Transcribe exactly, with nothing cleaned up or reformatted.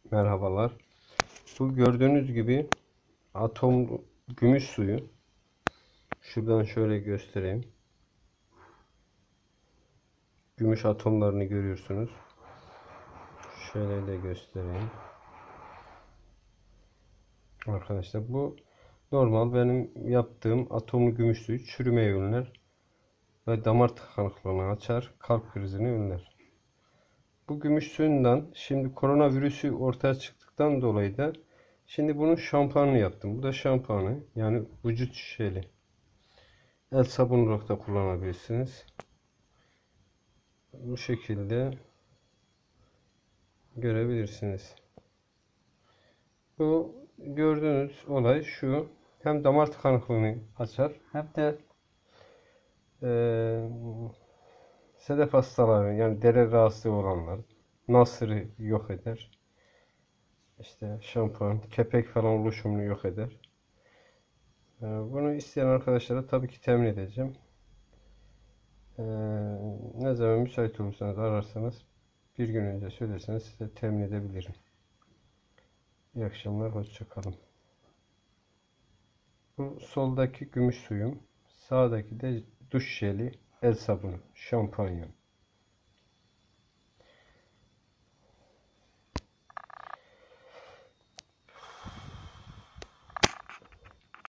Merhabalar. Bu gördüğünüz gibi atom gümüş suyu. Şuradan şöyle göstereyim. Gümüş atomlarını görüyorsunuz. Şöyle de göstereyim. Arkadaşlar bu normal benim yaptığım atomlu gümüş suyu çürümeyi önler ve damar tıkanıklığını açar, kalp krizini önler. Bu gümüş suyundan şimdi koronavirüsü ortaya çıktıktan dolayı da şimdi bunun şampuanını yaptım. Bu da şampuanı, yani vücut şeyli. El sabunu olarak da kullanabilirsiniz. Bu şekilde görebilirsiniz. Bu gördüğünüz olay şu. Hem damar tıkanıklığını açar hem de e, sedef hastaları, yani deri rahatsızlığı olanlar, nasırı yok eder. İşte şampuan, kepek falan oluşumunu yok eder. E, bunu isteyen arkadaşlara tabii ki temin edeceğim. E, ne zaman müsait olursanız ararsanız bir gün önce söylerseniz size temin edebilirim. İyi akşamlar, hoşça kalın. Bu soldaki gümüş suyum, sağdaki de duş jeli, el sabunu, şampanya.